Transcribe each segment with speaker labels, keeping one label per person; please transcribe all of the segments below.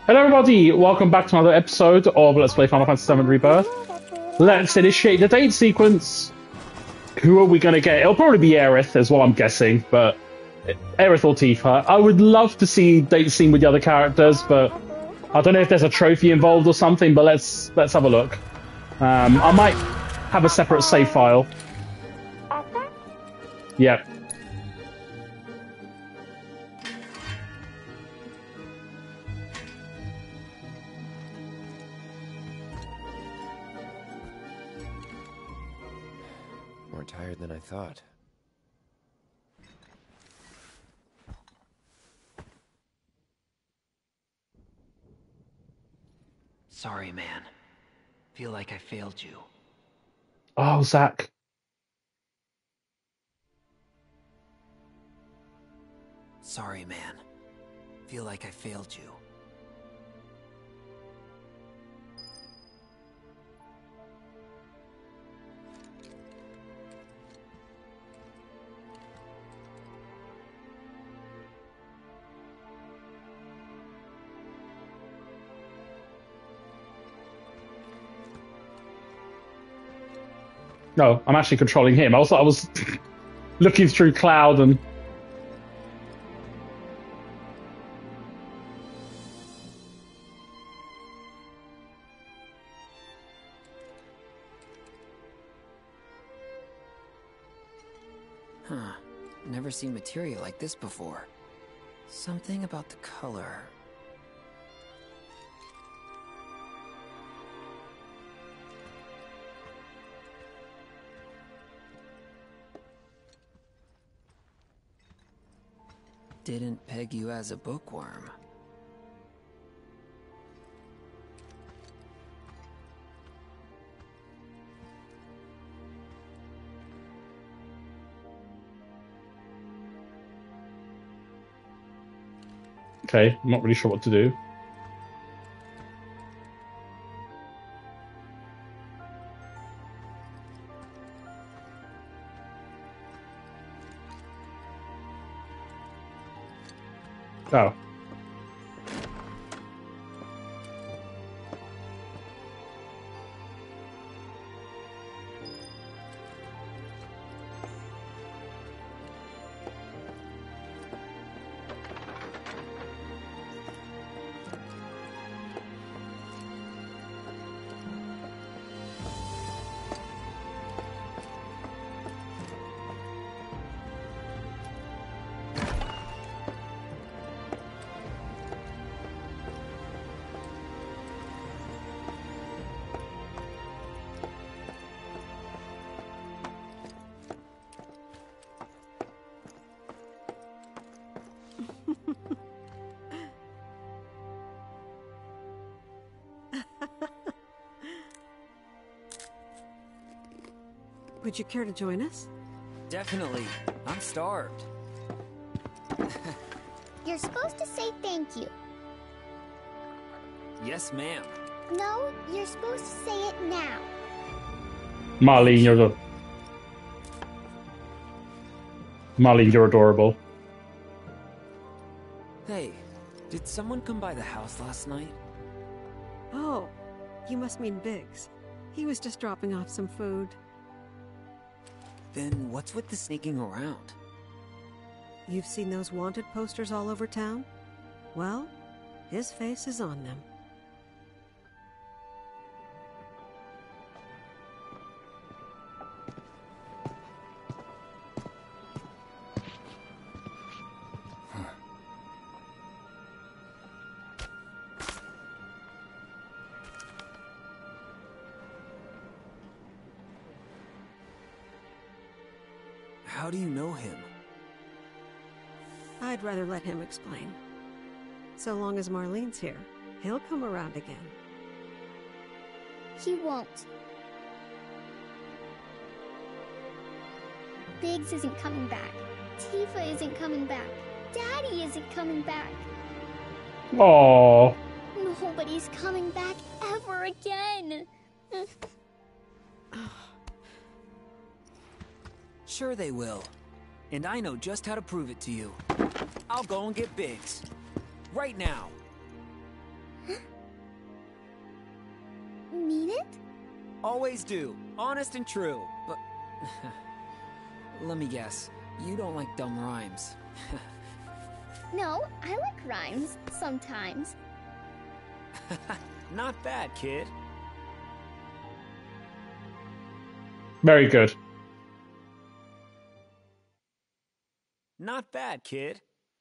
Speaker 1: Hello everybody, welcome back to another episode of Let's Play Final Fantasy VII Rebirth. Let's initiate the date sequence. Who are we going to get? It'll probably be Aerith, is what I'm guessing, but Aerith or Tifa. I would love to see date scene with the other characters, but I don't know if there's a trophy involved or something, but let's have a look. I might have a separate save file. Yep.
Speaker 2: More tired than I thought.
Speaker 3: Sorry, man. Feel like I failed you.
Speaker 1: Oh, Zack.
Speaker 3: Sorry, man. Feel like I failed you.
Speaker 1: No, I'm actually controlling him. I was looking through Cloud and...
Speaker 3: Huh. Never seen material like this before. Something about the color. Didn't peg you as a bookworm.
Speaker 1: Okay, I'm not really sure what to do. Oh.
Speaker 4: Would you care to join us?
Speaker 3: Definitely. I'm starved.
Speaker 5: You're supposed to say thank you.
Speaker 3: Yes, ma'am.
Speaker 5: No, you're supposed to say it now.
Speaker 1: Marlene, you're adorable.
Speaker 3: Hey, did someone come by the house last night?
Speaker 4: Oh, you must mean Biggs. He was just dropping off some food.
Speaker 3: Then what's with the sneaking around?
Speaker 4: You've seen those wanted posters all over town? Well, his face is on them.
Speaker 3: How do you know him?
Speaker 4: I'd rather let him explain. So long as Marlene's here, he'll come around again.
Speaker 5: He won't. Biggs isn't coming back. Tifa isn't coming back. Daddy isn't coming back.
Speaker 1: Aww.
Speaker 5: Nobody's coming back ever again.
Speaker 3: Sure they will. And I know just how to prove it to you. I'll go and get Biggs. Right now.
Speaker 5: Mean it?
Speaker 3: Always do. Honest and true. But... let me guess. You don't like dumb rhymes.
Speaker 5: No, I like rhymes. Sometimes.
Speaker 3: Not bad, kid.
Speaker 1: Very good.
Speaker 3: Not bad, kid.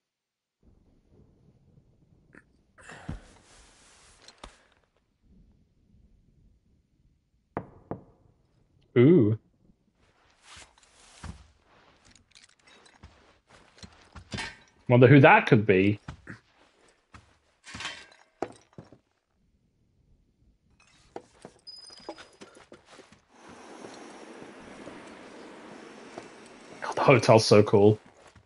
Speaker 1: Ooh. Wonder who that could be. God, the hotel's so cool.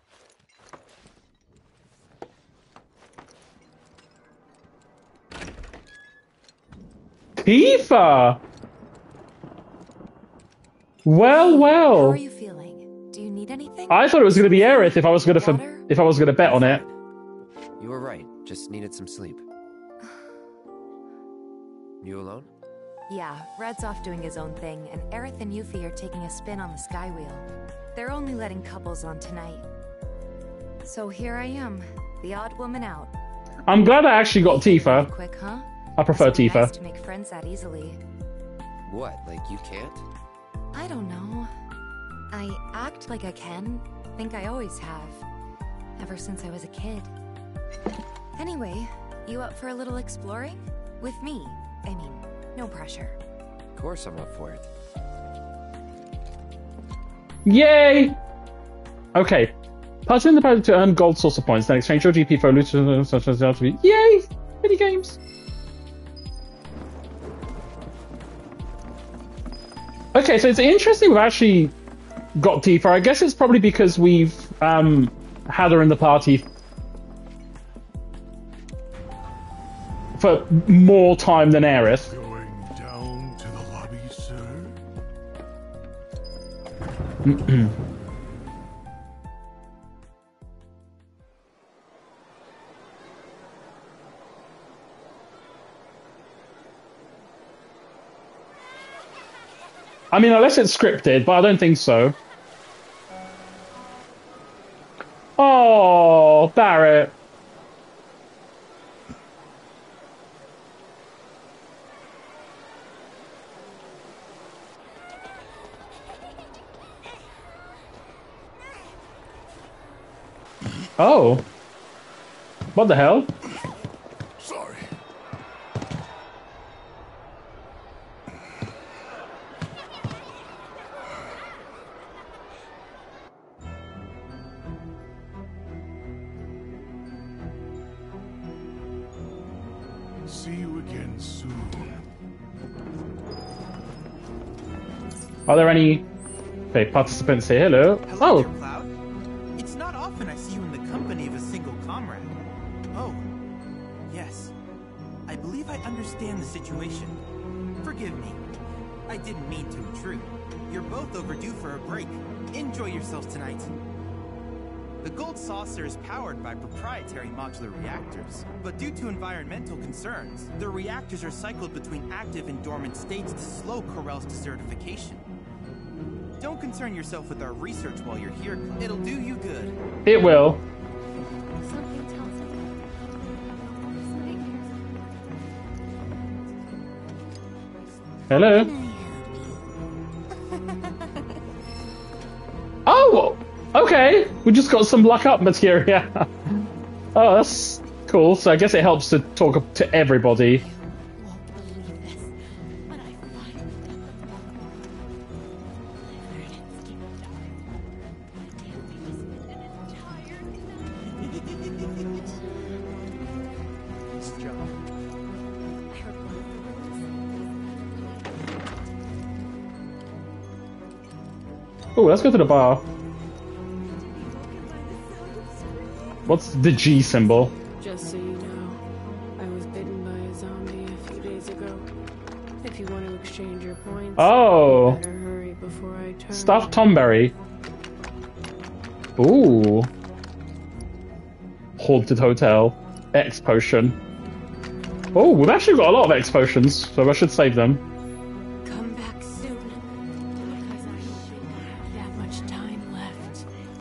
Speaker 1: Tifa! Well, well.
Speaker 6: How are you feeling? Do you need anything?
Speaker 1: I thought it was going to be Aerith if I was going to bet on it.
Speaker 2: You were right. Just needed some sleep. You alone?
Speaker 6: Yeah, Red's off doing his own thing, and Aerith and Yuffie are taking a spin on the Skywheel. They're only letting couples on tonight. So here I am, the odd woman out.
Speaker 1: I'm glad I actually got Tifa.
Speaker 6: Quick, huh?
Speaker 1: I prefer
Speaker 6: Must be
Speaker 1: Tifa.
Speaker 6: nice to make friends that easily.
Speaker 2: What, like you can't?
Speaker 6: I don't know. I act like I can. Think I always have. Ever since I was a kid. Anyway, you up for a little exploring? With me. I mean, no pressure.
Speaker 2: Of course I'm up for it.
Speaker 1: Yay! Okay. Participate in the project to earn gold source of points, then exchange your GP for loot such as LTV. Yay! Mini games. Okay, so it's interesting we've actually got Tifa. I guess it's probably because we've had her in the party for more time than Aerith.
Speaker 7: Going down to the lobby, sir?
Speaker 1: I mean, unless it's scripted, but I don't think so. Oh, Barret. Oh. What the hell?
Speaker 7: Sorry. See you again soon.
Speaker 1: Are there any participants here? Hello.
Speaker 8: Hello
Speaker 1: Oh.
Speaker 8: there, Cloud. It's not often I see you in the company of a single comrade. Oh, yes. I believe I understand the situation. Forgive me. I didn't mean to intrude. You're both overdue for a break. Enjoy yourselves tonight. The Gold Saucer is powered by proprietary modular reactors, but due to environmental concerns, the reactors are cycled between active and dormant states to slow Corel's desertification. Don't concern yourself with our research while you're here. It'll do you good.
Speaker 1: It will.
Speaker 5: Something tells me. These nightmares.
Speaker 1: Hello. Oh, okay. We just got some luck up materia. Oh, that's cool. So I guess it helps to talk to everybody.
Speaker 5: Won't believe this, but I finally
Speaker 8: Nice job.
Speaker 1: Oh, let's go to the bar. What's the G symbol?
Speaker 9: Just so you know, I was bitten by a zombie a few days ago. If you want to exchange your points,
Speaker 1: Oh.
Speaker 9: you better hurry before I turn.
Speaker 1: Stuffed Tomberry. Ooh. Haunted Hotel. X potion. Oh, we've actually got a lot of X potions, so I should save them.
Speaker 9: Come back soon. Because I don't think I have that much time left.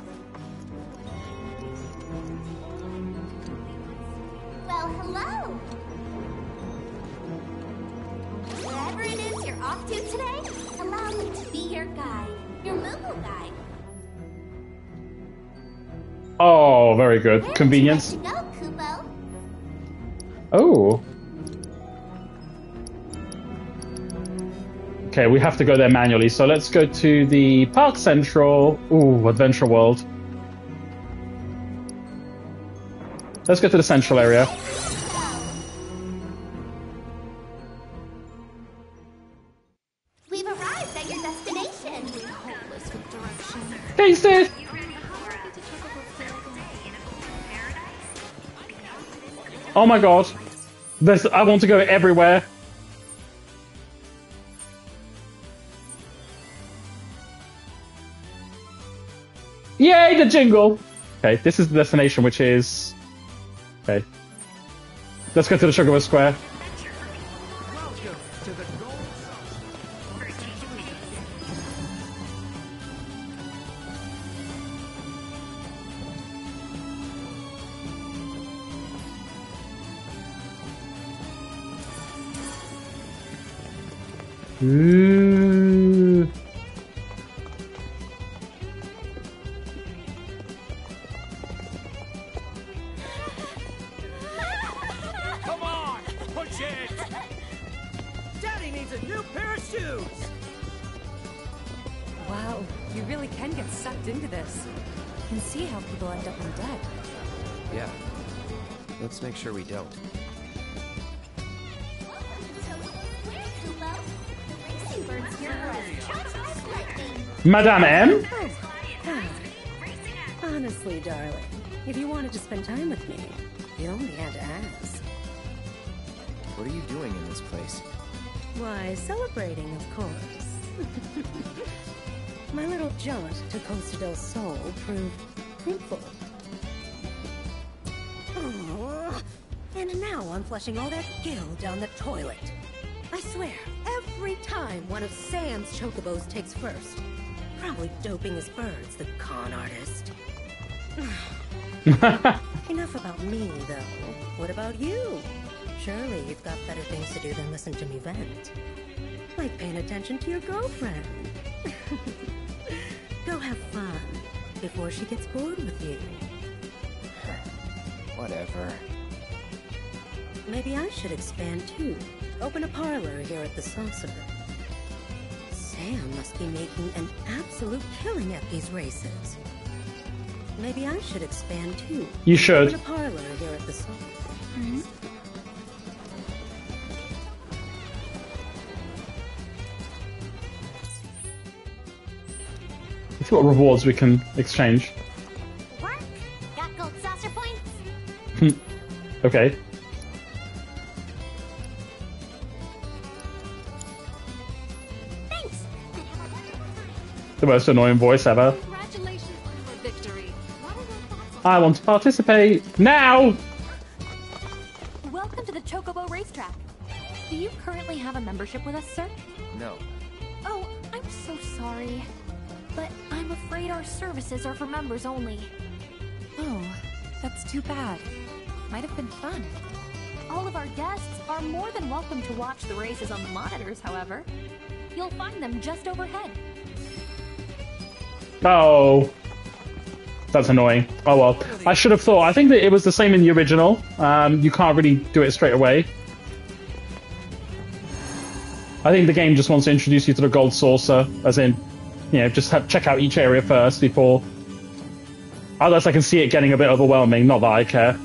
Speaker 5: Well, hello. Wherever it is you're off to today, allow me to be your guide, your Moomoo guide.
Speaker 1: Oh, very good.
Speaker 5: Where
Speaker 1: Convenience.
Speaker 5: would you like to go, Kupo?
Speaker 1: Oh. Okay, we have to go there manually, so let's go to the Park Central. Ooh, Adventure World. Let's go to the central area.
Speaker 5: We've arrived at your destination.
Speaker 1: Taste it! Oh my god. I want to go everywhere. Yay, the jingle! Okay, this is the destination, which is... Okay. Let's go to the Chocobo Square. Ooh.
Speaker 8: Come on, push it! Daddy needs a new pair of shoes!
Speaker 6: Wow, you really can get sucked into this. You can see how people end up in debt.
Speaker 2: Yeah. Let's make sure we don't.
Speaker 1: Madame M?
Speaker 4: Honestly, darling, if you wanted to spend time with me, you only had to ask.
Speaker 2: What are you doing in this place?
Speaker 4: Why, celebrating, of course. My little jaunt to Costa del Sol proved fruitful. Oh, and now I'm flushing all that gill down the toilet. I swear, every time one of Sam's chocobos takes first. Probably doping his birds, the con artist. Enough about me, though. What about you? Surely you've got better things to do than listen to me vent. Like paying attention to your girlfriend. Go have fun before she gets bored with you.
Speaker 2: Whatever.
Speaker 4: Maybe I should expand too. Open a parlor here at the Saucer. Sam must be making an absolute killing at these races. Maybe I should expand too.
Speaker 1: You should.
Speaker 4: Open a parlor here at the Saucer. Hmm?
Speaker 1: Let's see what rewards we can exchange.
Speaker 5: Work? Got gold saucer points?
Speaker 1: Okay.
Speaker 5: Thanks.
Speaker 1: The most annoying voice ever.
Speaker 9: Congratulations on your victory.
Speaker 1: I want to participate now!
Speaker 10: Welcome to the Chocobo Racetrack. Do you currently have a membership with us, sir?
Speaker 2: No.
Speaker 10: Oh, I'm so sorry. But I'm afraid our services are for members only.
Speaker 6: Oh, that's too bad. Might have been fun.
Speaker 10: All of our guests are more than welcome to watch the races on the monitors, however. You'll find them just overhead.
Speaker 1: Oh. That's annoying. Oh well. I should have thought. I think that it was the same in the original. You can't really do it straight away. I think the game just wants to introduce you to the Gold Saucer, as in, you know, just check out each area first before... Otherwise I can see it getting a bit overwhelming, not that I care.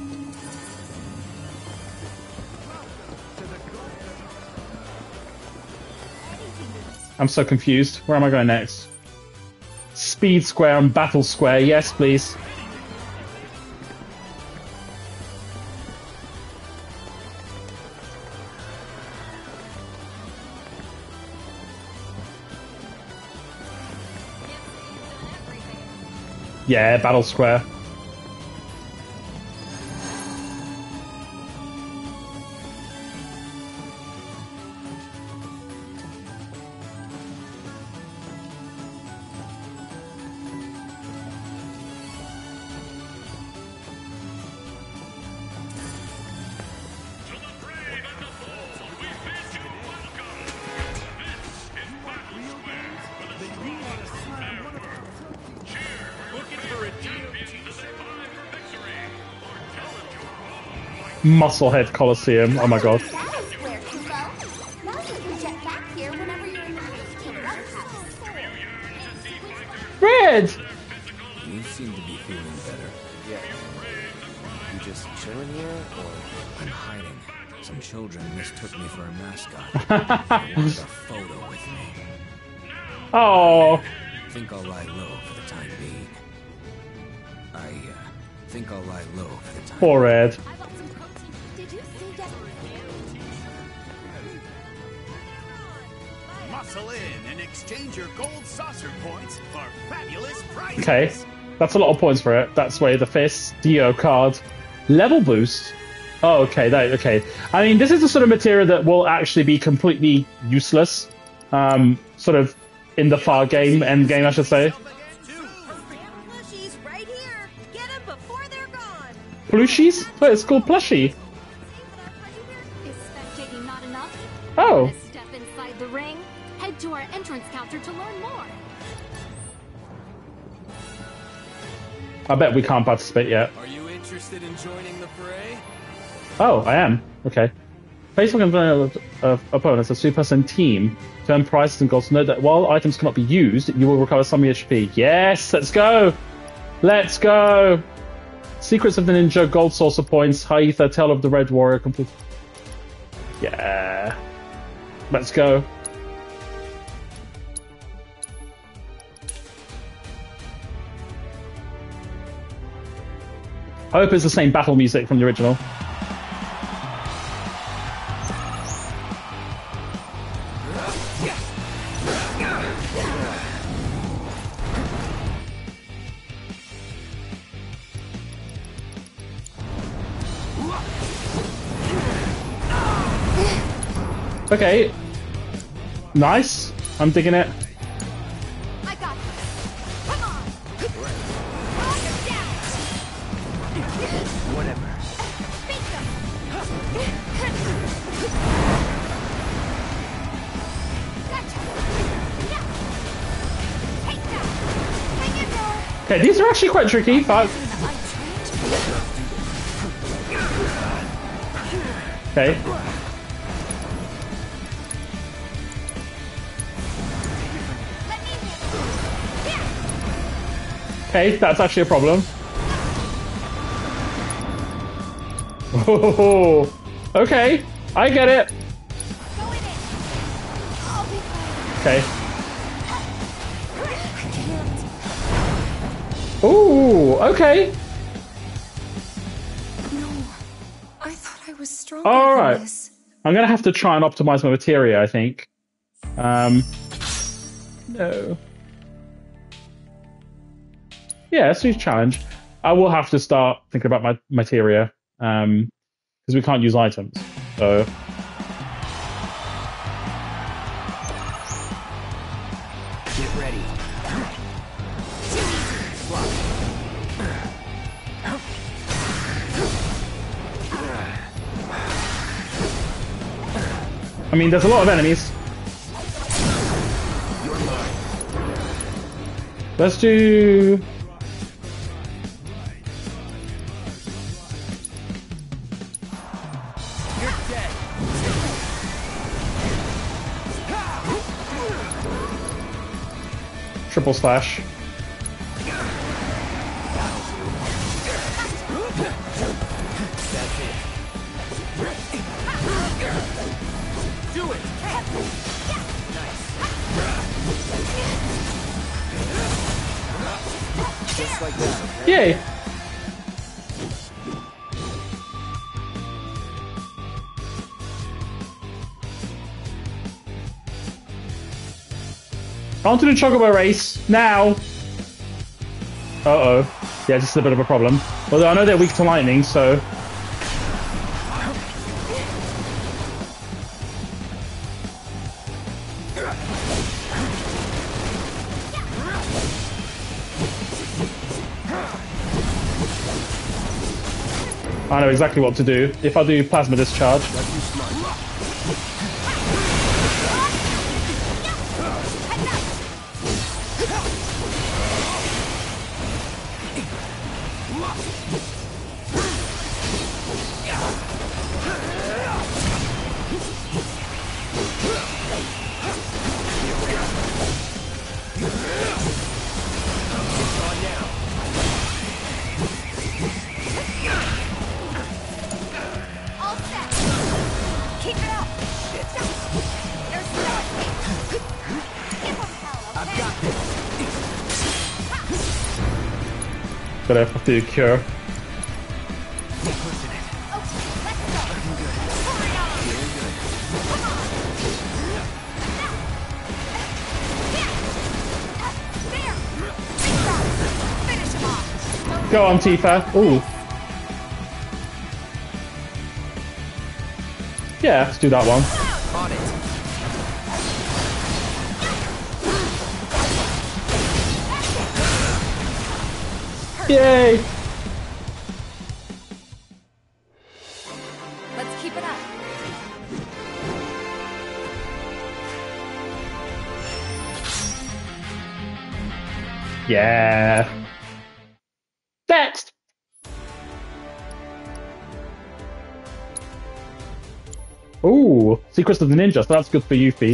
Speaker 1: I'm so confused. Where am I going next? Speed Square and Battle Square, yes please. Yeah, Battle Square. Musclehead Coliseum. Oh my god.
Speaker 5: That is where to go. Now you can jet back here whenever you're in the Christine Red House.
Speaker 1: Red!
Speaker 2: You seem to be feeling better. Yeah. You just chilling here, or I'm hiding? Some children mistook me for a mascot. They wanted a photo with me.
Speaker 1: Oh.
Speaker 2: Think I'll lie low for the time being. Think I'll lie low for the time
Speaker 1: Poor Red.
Speaker 5: Did you see that?
Speaker 11: Muscle in and exchange your gold saucer points for fabulous prizes.
Speaker 1: Okay, that's a lot of points for it. That's where the Fist, Dio card, level boost. Oh, okay, okay. I mean, this is the sort of material that will actually be completely useless, sort of in the far game, end game, I should say.
Speaker 5: Plushies right here. Get them before they're gone.
Speaker 1: Plushies? Wait, it's called plushie.
Speaker 10: Is spectating not enough?
Speaker 1: Oh.
Speaker 10: Wanna step inside the ring? Head to our entrance counter to learn more.
Speaker 1: I bet we can't participate yet.
Speaker 2: Are you interested in joining the fray?
Speaker 1: Oh, I am. Okay. Face against opponents, a two-person team. To earn prizes and goals. Note that while items cannot be used, you will recover some HP. Yes, let's go! Let's go! Secrets of the Ninja, Gold Saucer Points, High Ether, Tale of the Red Warrior, complete. Yeah. Let's go. I hope it's the same battle music from the original. Okay. Nice. I'm digging it.
Speaker 5: I got this. Come on. Hold it down.
Speaker 2: Whatever.
Speaker 5: Beat them. Gotcha. Yeah. Take that. Hang in there.
Speaker 1: Okay, these are actually quite tricky, but... Okay. Okay, that's actually a problem. Oh, okay, I get it. Okay. Ooh, okay.
Speaker 6: No, I thought I was stronger
Speaker 1: All
Speaker 6: than
Speaker 1: right.
Speaker 6: this.
Speaker 1: I'm gonna have to try and optimize my materia, I think. No. Yeah, let's do challenge. I will have to start thinking about my materia, because we can't use items. So.
Speaker 2: Get ready.
Speaker 1: I mean, there's a lot of enemies. Let's do... Triple slash.
Speaker 11: Do it.
Speaker 2: Just like that.
Speaker 1: Yay! On to the Chocobo race, now! Uh-oh. Yeah, this is a bit of a problem. Although I know they're weak to lightning, so... I know exactly what to do. If I do Plasma Discharge... gotta have to do a cure. Go on, Tifa. Ooh. Yeah, let's do that one.
Speaker 2: On it.
Speaker 1: Yay!
Speaker 6: Let's keep it up.
Speaker 1: Yeah. Next. Ooh, Secrets of the Ninja, so that's good for Yuffie.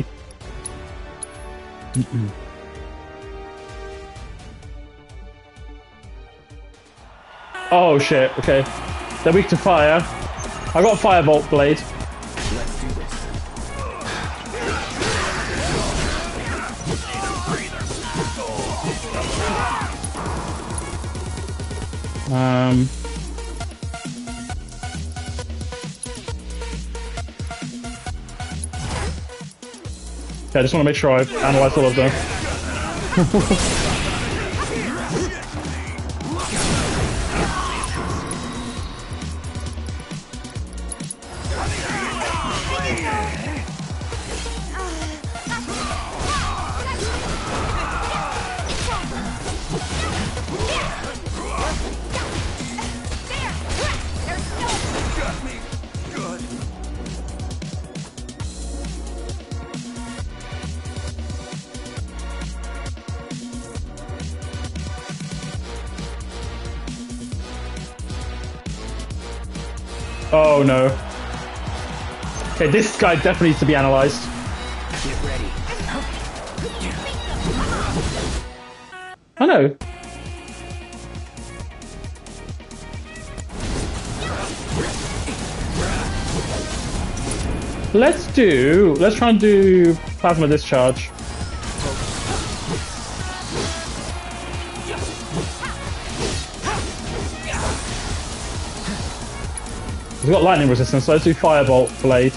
Speaker 1: Oh shit, okay. They're weak to fire. I got Firebolt Blade.
Speaker 2: Let's do this.
Speaker 1: Okay, I just want to make sure I've analysed all of them. Oh no. Okay, this guy definitely needs to be analysed.
Speaker 2: Get ready.
Speaker 1: I know. Let's try and do Plasma Discharge. We've got lightning resistance, so let's do Firebolt Blade.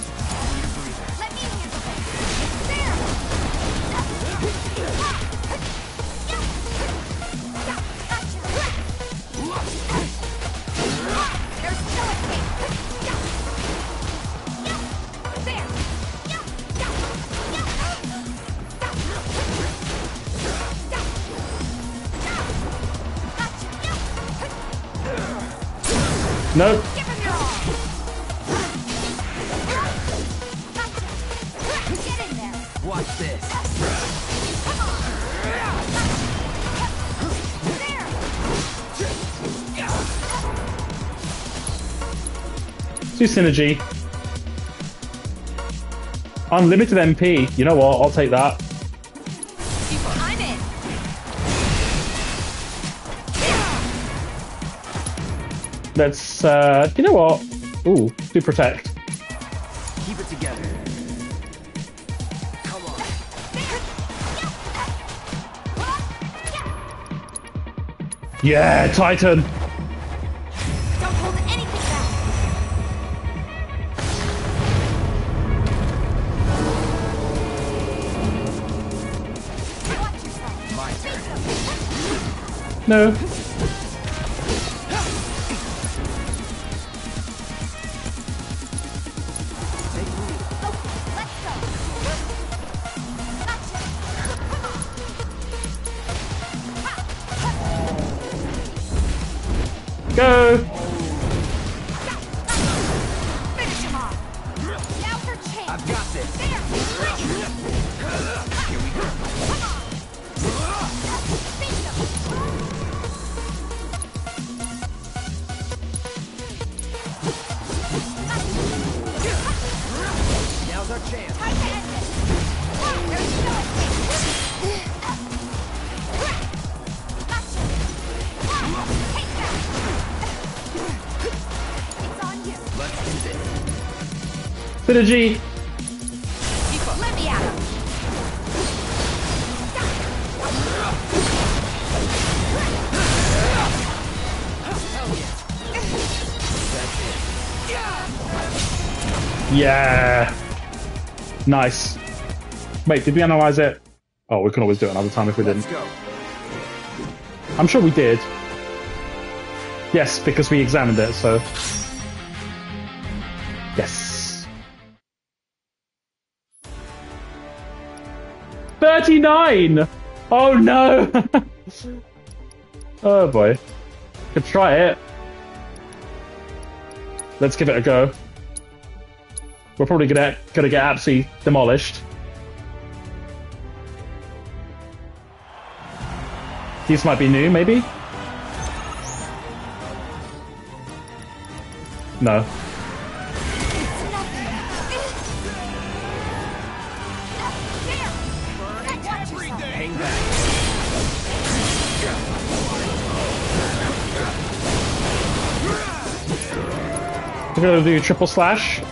Speaker 1: Nope.
Speaker 2: Watch this.
Speaker 1: Do synergy. Unlimited MP. You know what? I'll take that.
Speaker 6: I'm in.
Speaker 1: Let's, you know what? Ooh, do Protect.
Speaker 2: Keep it together. Come on.
Speaker 1: Yeah, Titan.
Speaker 5: Don't hold anything back. Watch yourself.
Speaker 2: My turn.
Speaker 1: No. Go!
Speaker 5: Finish him off. Now's our chance.
Speaker 2: I've got this.
Speaker 5: There.
Speaker 2: Here we go.
Speaker 5: Come on. Beat them.
Speaker 2: Now's our chance.
Speaker 5: Time to end this. There's no escape. Gotcha. Take that. It's on you.
Speaker 2: Let's do this.
Speaker 1: Synergy.
Speaker 5: Let me at him.
Speaker 1: Yeah. Nice. Wait, did we analyze it? Oh, we can always do it another time if we didn't.
Speaker 2: Let's go.
Speaker 1: I'm sure we did. Yes, because we examined it, so... Yes. 39! Oh no! Oh boy. Could try it. Let's give it a go. We're probably gonna get absolutely demolished. These might be new, maybe? No.
Speaker 2: Hang back.
Speaker 1: We're gonna do triple slash.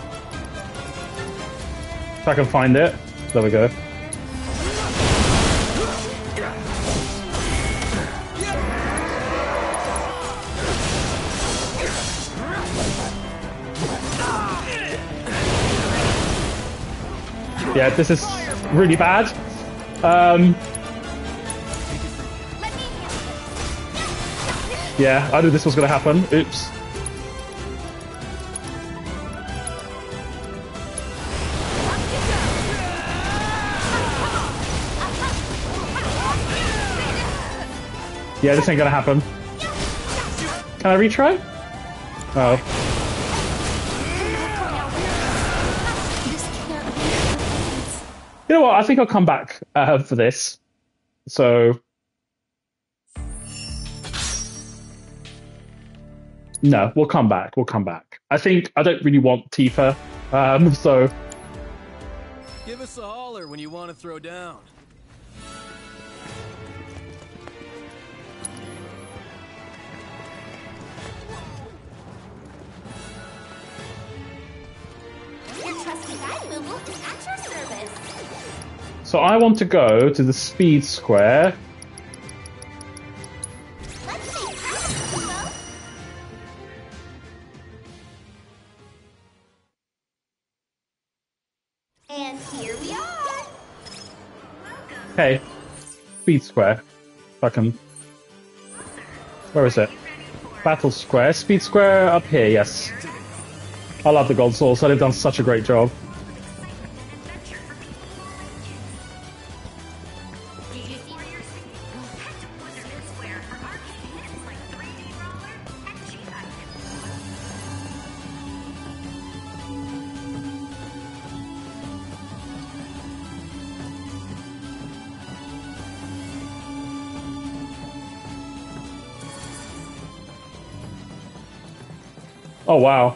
Speaker 1: If I can find it. There we go. Yeah, this is really bad. Yeah, I knew this was going to happen. Oops. Yeah, this ain't going to happen. Can I retry? Oh. You know what? I think I'll come back for this. So... No, we'll come back. We'll come back. I think I don't really want Tifa, so...
Speaker 11: Give us a holler when you want to throw down.
Speaker 5: Your trusty guide, Moomoo, is at your service.
Speaker 1: So I want to go to the speed square.
Speaker 5: Let's make practice, Moomoo. And here we are.
Speaker 1: Okay. Speed square. If I can... Where is it? Battle square. Speed square up here, yes. I love the gold source. They've done such a great job. Oh, wow.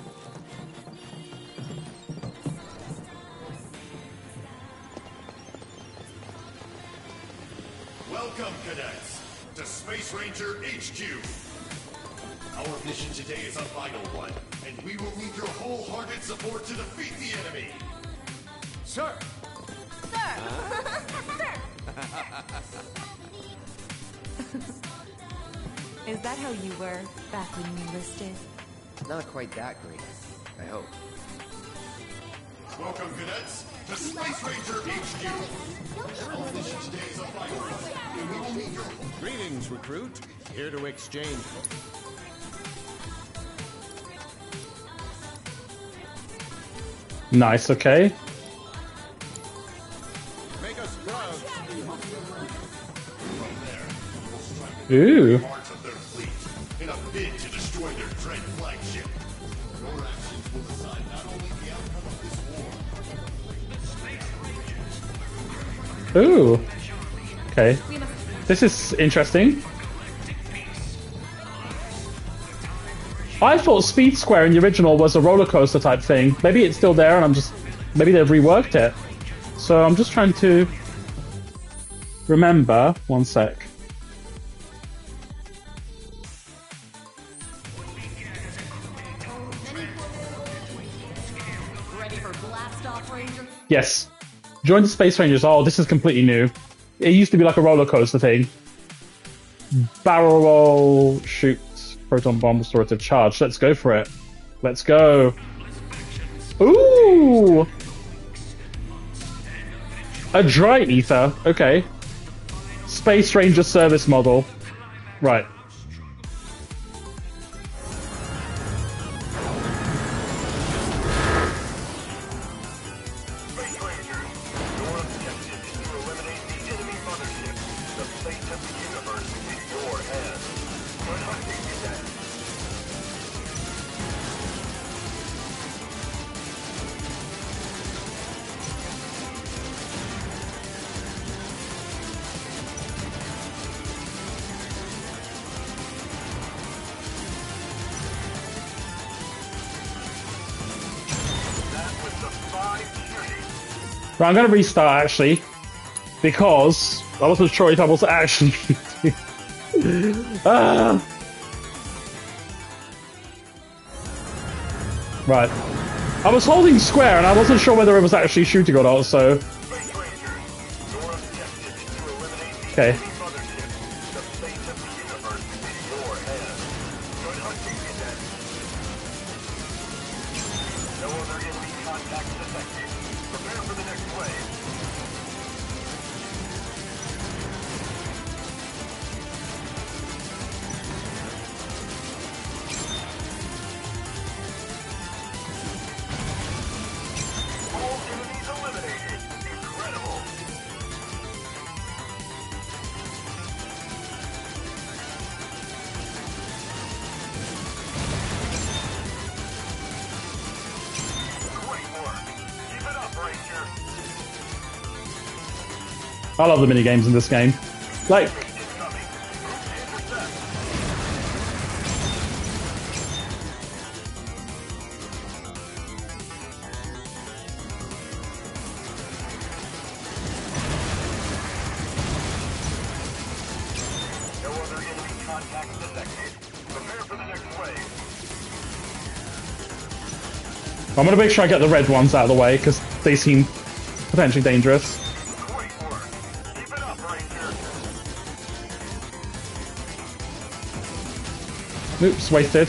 Speaker 7: Welcome, cadets, to Space Ranger HQ. Our mission today is a vital one, and we will need your wholehearted support to defeat the enemy.
Speaker 11: Sir.
Speaker 6: Is that how you were back when you enlisted?
Speaker 2: Not quite that great, I hope.
Speaker 7: Welcome, cadets, to Space Ranger HQ. Our mission today is a vital one, and we will need your...
Speaker 11: Greetings, recruit. Here to exchange.
Speaker 1: Nice, okay.
Speaker 11: Make us proud.
Speaker 1: Ooh.
Speaker 7: Parts of their fleet in a bid to destroy their dread flagship. Your actions will decide not only the outcome of this war.
Speaker 1: Ooh. Okay. This is interesting. I thought Speed Square in the original was a roller coaster type thing. Maybe it's still there and I'm just... Maybe they've reworked it. So I'm just trying to remember. One sec.
Speaker 10: Ready for blast off, Ranger?
Speaker 1: Yes. Join the Space Rangers. Oh, this is completely new. It used to be like a roller coaster thing. Barrel roll, shoot, proton bomb, restorative charge. Let's go for it. Let's go. Ooh! A dry ether. Okay. Space Ranger service model. Right. Right, I'm going to restart, actually, because I wasn't sure if I was actually... Right. I was holding square, and I wasn't sure whether it was actually shooting or not, so... Okay. I love the mini games in this game. Like, I'm gonna make sure I get the red ones out of the way because they seem potentially dangerous. Oops, wasted.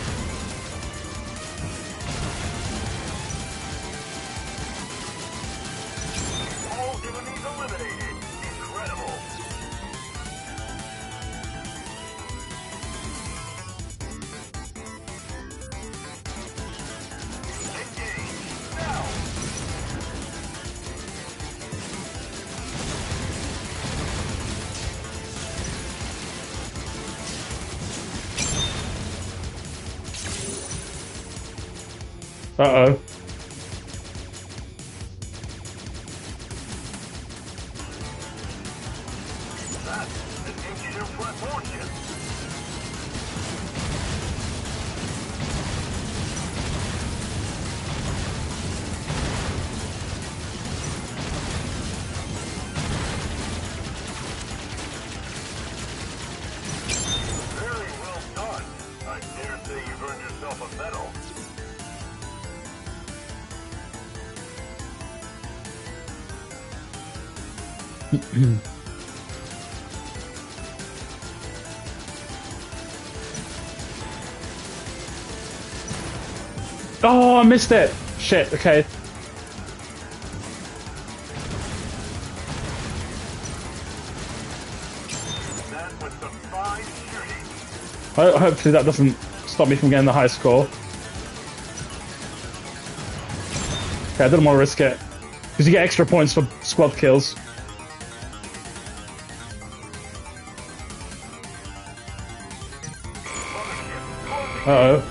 Speaker 1: Uh-oh.
Speaker 7: Very well done. I dare say you've earned yourself a medal.
Speaker 1: Oh, I missed it. Shit, okay. Hopefully that doesn't stop me from getting the high score. Okay, I didn't want to risk it. Because you get extra points for squad kills. Uh-oh.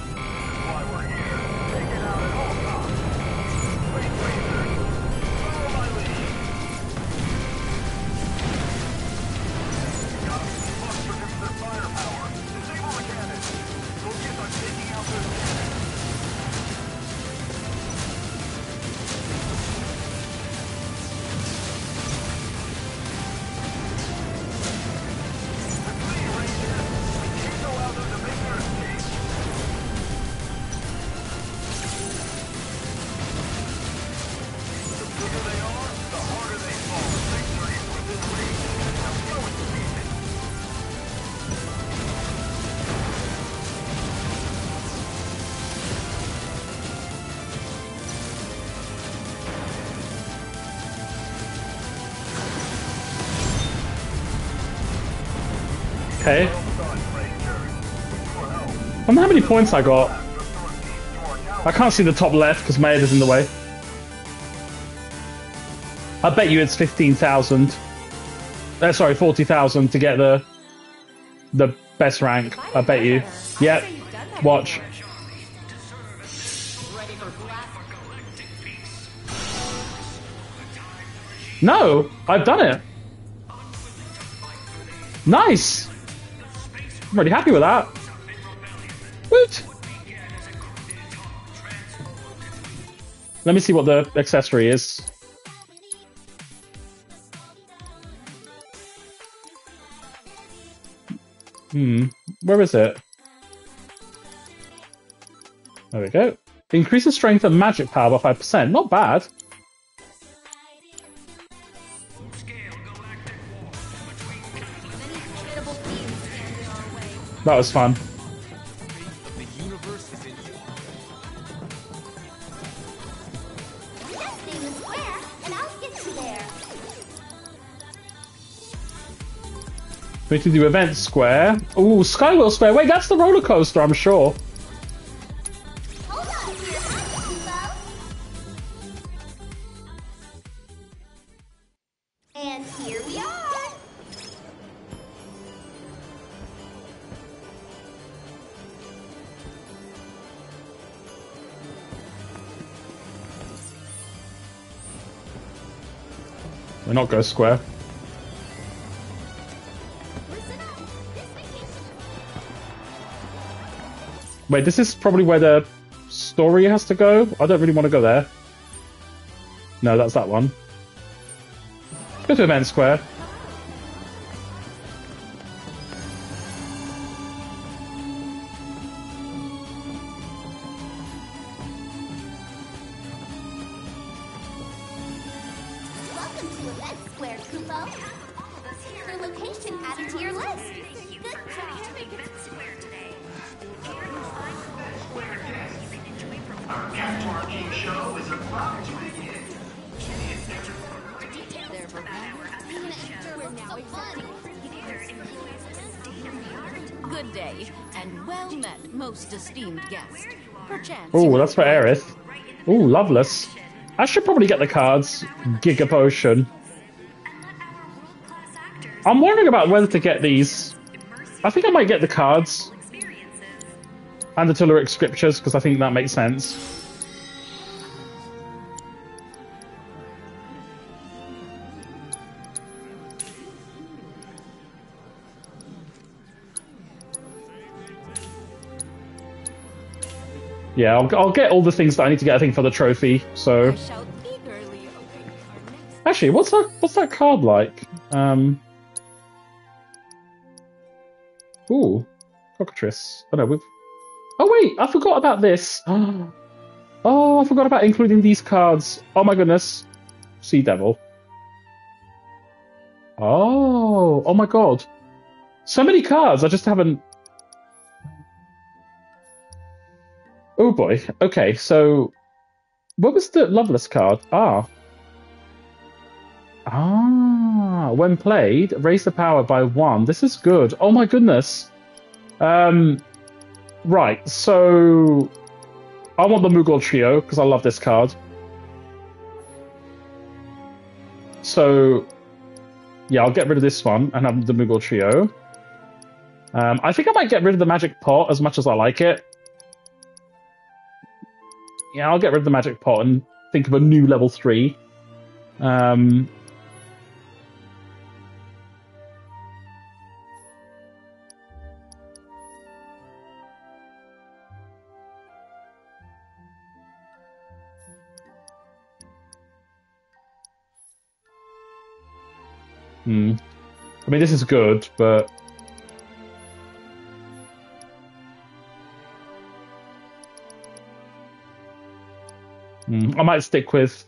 Speaker 1: Okay. I wonder how many points I got. I can't see the top left because my head is in the way. I bet you it's 15,000. Sorry, 40,000 to get the best rank. I bet you. Yep. Watch. No, I've done it. Nice. I'm really happy with that. Woot. Let me see what the accessory is. Where is it? There we go. Increases strength and magic power by 5%. Not bad. That was fun.
Speaker 11: The universe is in you.
Speaker 5: Just name the square, and I'll get you there.
Speaker 1: We need to do Event Square. Ooh, Skywheel Square. Wait, that's the roller coaster, I'm sure.
Speaker 5: Hold on to your hats, Kubo. And here we are.
Speaker 1: We're not Ghost Square. Wait, this is probably where the story has to go? I don't really want to go there. No, that's that one. Go to Event Square.
Speaker 5: Welcome to Event Square, Kubo. Your location added to your list. Good job.
Speaker 7: Our guest marquee show is about to begin.
Speaker 12: Good day, and well met, most esteemed guest. Perchance.
Speaker 1: Oh, that's for Aerith. Oh, Loveless. I should probably get the cards. Giga Potion. I'm wondering about whether to get these. I think I might get the cards. And the Telluric Scriptures, because I think that makes sense. Yeah, I'll get all the things that I need to get, I think, for the trophy, so... Actually, what's that card like? Ooh, Cockatrice. Oh no, we've... Oh wait, I forgot about this! Oh, I forgot about including these cards. Oh my goodness. Sea Devil. Oh my god. So many cards, I just haven't... Oh boy. Okay, so... What was the Loveless card? When played, raise the power by 1. This is good. Oh my goodness. Right, so... I want the Moogle Trio, because I love this card. So... Yeah, I'll get rid of this one, and have the Moogle Trio. I think I might get rid of the Magic Pot, as much as I like it. Yeah, I'll get rid of the Magic Pot and think of a new level 3. I mean, this is good, but... I might stick with...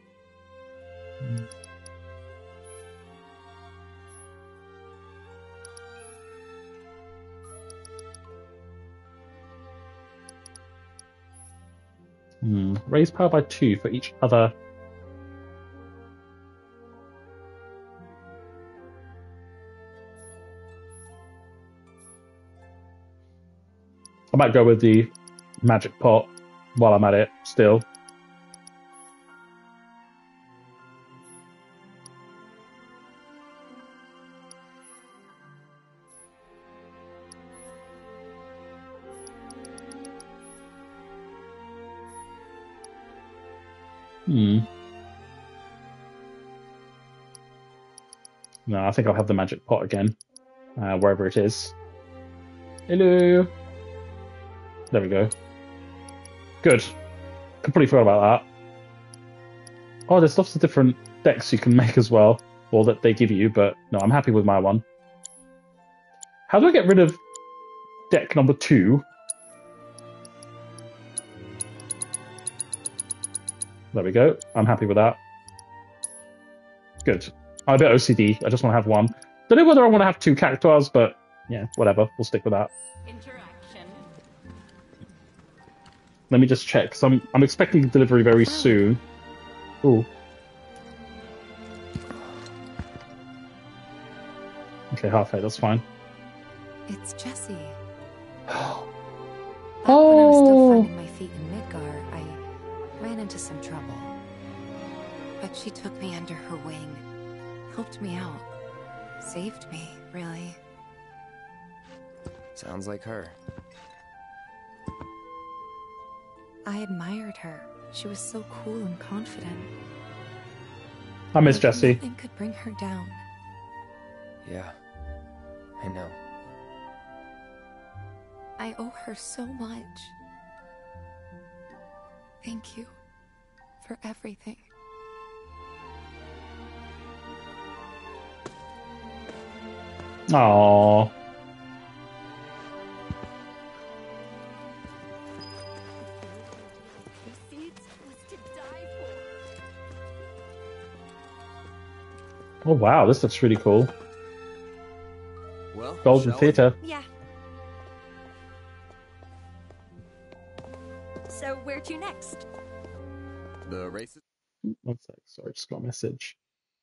Speaker 1: Raise power by 2 for each other. might go with the magic pot while I'm at it still. No, I think I'll have the magic pot again, wherever it is. Hello. There we go. Good. Completely forgot about that. Oh, there's lots of different decks you can make as well, or that they give you, but no, I'm happy with my one. How do I get rid of deck number 2? There we go. I'm happy with that. Good. I'm a bit OCD. I just want to have one. Don't know whether I want to have 2 cactuars, but yeah, whatever. We'll stick with that.
Speaker 12: Interaction.
Speaker 1: Let me just check, because I'm expecting delivery very soon. Ooh. Okay, half height, that's fine.
Speaker 6: It's Jessie.
Speaker 1: Oh.
Speaker 6: When I was still finding my feet in Midgar, I ran into some trouble. But she took me under her wing, helped me out, saved me, really.
Speaker 2: Sounds like her.
Speaker 6: I admired her. She was so cool and confident.
Speaker 1: I miss Jessie.
Speaker 6: Nothing could bring her down.
Speaker 2: Yeah, I know.
Speaker 6: I owe her so much. Thank you for everything.
Speaker 1: Aww. Oh wow, this looks really cool.
Speaker 2: Well,
Speaker 1: Golden Theatre.
Speaker 13: Yeah. So where to next?
Speaker 2: The races.
Speaker 1: One sec, sorry, just got a message.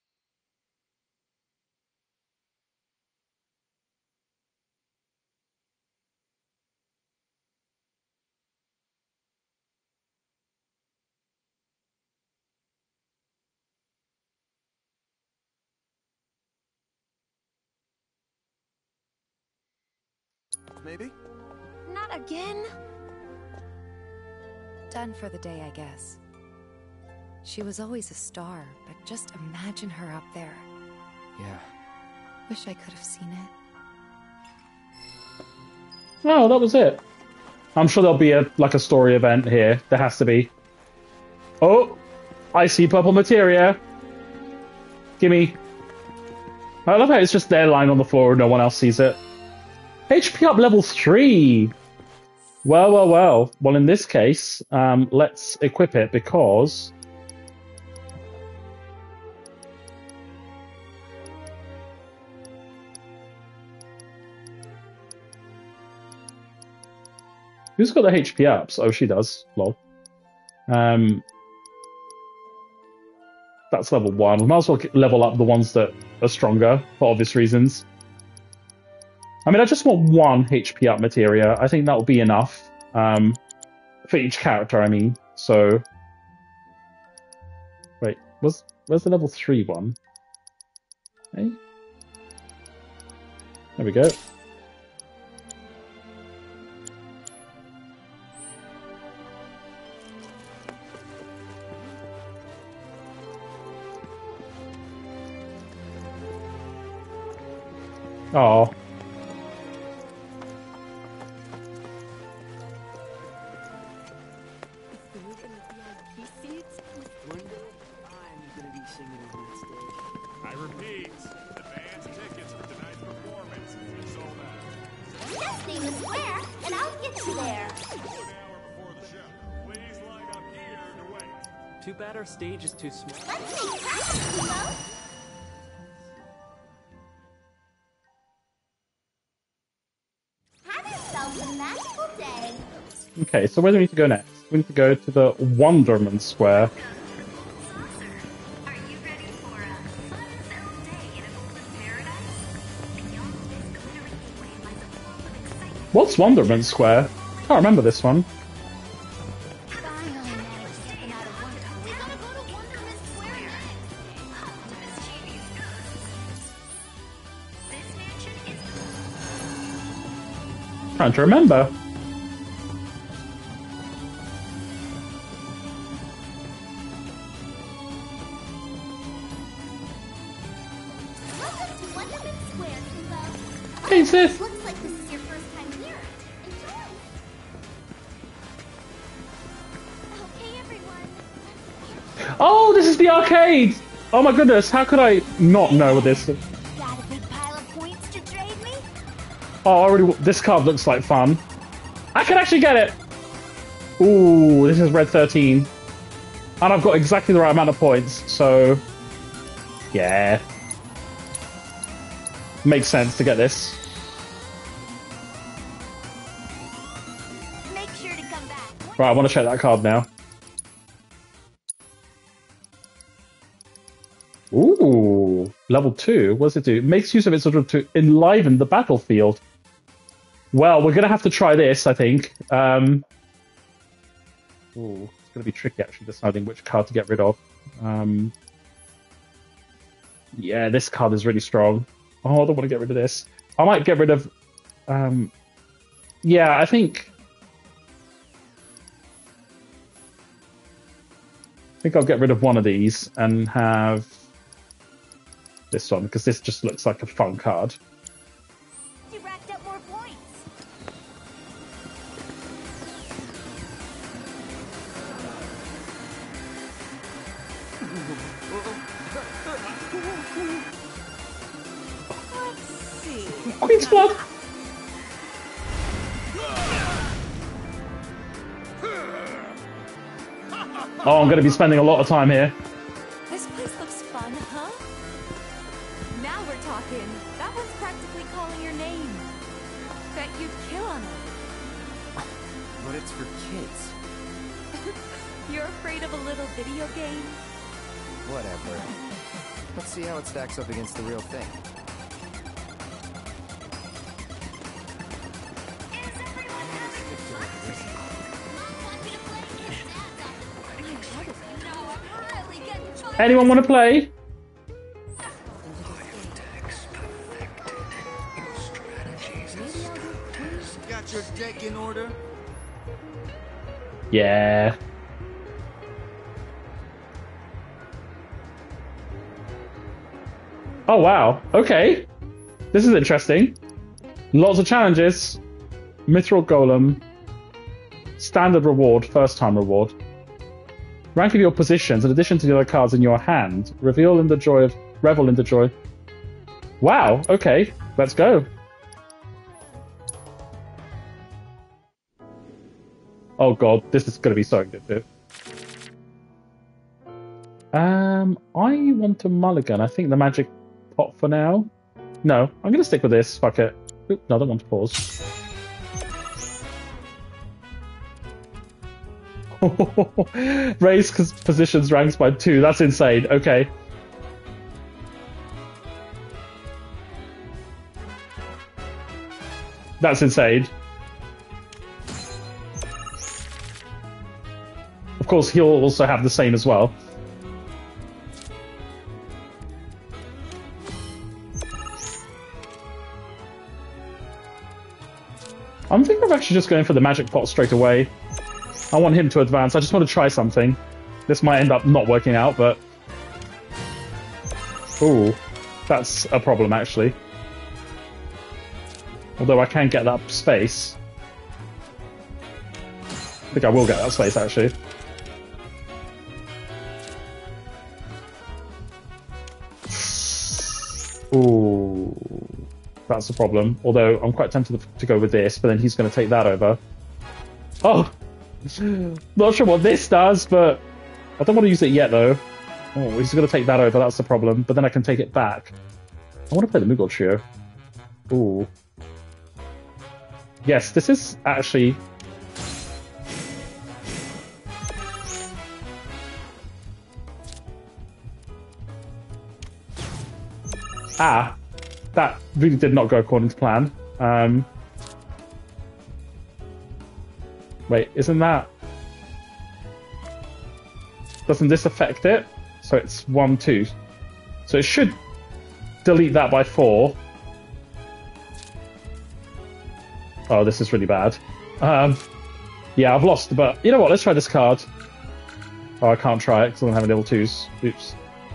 Speaker 2: Maybe?
Speaker 6: Not again. Done for the day, I guess. She was always a star, but just imagine her up there.
Speaker 2: Yeah.
Speaker 6: Wish I could have seen it.
Speaker 1: Oh, that was it. I'm sure there'll be a story event here. There has to be. Oh, I see purple materia. Gimme. I love how it's just there lying on the floor and no one else sees it. HP up level 3. Well. Well, in this case, let's equip it because who's got the HP ups? Oh, she does. Lol. That's level 1. We might as well level up the ones that are stronger for obvious reasons. I mean, I just want 1 HP up materia. I think that will be enough for each character, I mean. So, wait, where's the level 3 one? Hey? There we go. Oh.
Speaker 11: I repeat, advance tickets for tonight's performance are sold out.
Speaker 5: Just name the square, and I'll get you there.
Speaker 11: 1 hour before the show. Please line up here to wait.
Speaker 8: Too bad our stage is too small.
Speaker 5: Let's make practice, Kumo. Have yourselves a magical day.
Speaker 1: Okay, so where do we need to go next? We need to go to the Wonderman Square. What's Wonderman Square? I remember this one. Trying to remember. Hey, Sith.
Speaker 5: Looks like this is your first time here. Enjoy. Okay, everyone.
Speaker 1: Oh, this is the arcade! Oh my goodness, how could I not know what this is?
Speaker 5: Got a big pile of points to trade me?
Speaker 1: Oh, this card looks like fun. I can actually get it! Ooh, this is red 13. And I've got exactly the right amount of points, so... yeah. Makes sense to get this.
Speaker 5: Make sure to come back.
Speaker 1: Right, I want to check that card now. Ooh, level 2. What does it do? It makes use of its order to enliven the battlefield. Well, we're going to have to try this, I think. Ooh, it's going to be tricky, actually, deciding which card to get rid of. Yeah, this card is really strong. Oh, I don't want to get rid of this. I might get rid of... yeah, I think I'll get rid of one of these and have this one, because this just looks like a fun card.
Speaker 5: You racked up more points. Let's see.
Speaker 1: Queen's Blood! Oh, I'm going to be spending a lot of time here.
Speaker 6: This place looks fun, huh? Now we're talking. That one's practically calling your name. Bet you'd kill on it.
Speaker 2: But it's for kids.
Speaker 6: You're afraid of a little video game?
Speaker 2: Whatever. Let's see how it stacks up against the real thing.
Speaker 1: Anyone want to play?
Speaker 8: Got your deck in order?
Speaker 1: Yeah. Oh, wow. Okay. This is interesting. Lots of challenges. Mithril Golem. Standard reward. First time reward. Rank of your positions, in addition to the other cards in your hand. Revel in the joy. Wow, okay, let's go. Oh god, this is going to be so addictive. I want a mulligan. I think the magic pot for now. No, I'm going to stick with this. Fuck it. Oop, no, I don't want to pause. Raise positions ranks by 2. That's insane. Okay. That's insane. Of course, he'll also have the same as well. I'm thinking of actually just going for the magic pot straight away. I want him to advance. I just want to try something. This might end up not working out, but... ooh, that's a problem, actually. Although I can get that space. I think I will get that space, actually. Ooh, that's a problem. Although I'm quite tempted to go with this, but then he's going to take that over. Oh! Not sure what this does, but I don't want to use it yet, though. Oh, he's going to take that over, that's the problem. But then I can take it back. I want to play the Moogle Trio. Ooh. Yes, this is actually... ah, that really did not go according to plan. Wait, isn't that... Doesn't this affect it? So it's 1, 2. So it should delete that by 4. Oh, this is really bad. Yeah, I've lost, but you know what? Let's try this card. Oh, I can't try it because I don't have any level 2s. Oops.